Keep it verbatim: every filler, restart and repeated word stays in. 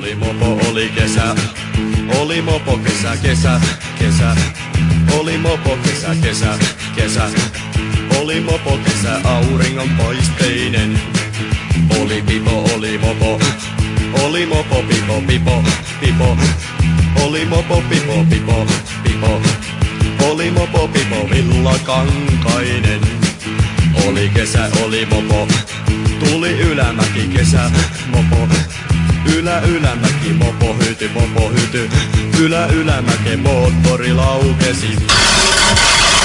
Oli mopo, oli kesä. Oli mopo, kesä, kesä, kesä. Oli mopo, kesä, kesä, kesä. Oli mopo, kesä, auringon paisteinen. Oli pipo, oli mopo. Oli mopo, pipo, pipo, pipo. Oli mopo, pipo, pipo, pipo. Oli mopo, pipo, villakankainen. Oli kesä, oli mopo. Tuli ylämäki, kesä, mopo. Ylä ylämäki, mopo hyty, mopo hyty. Ylä ylämäki, moottori laukesi.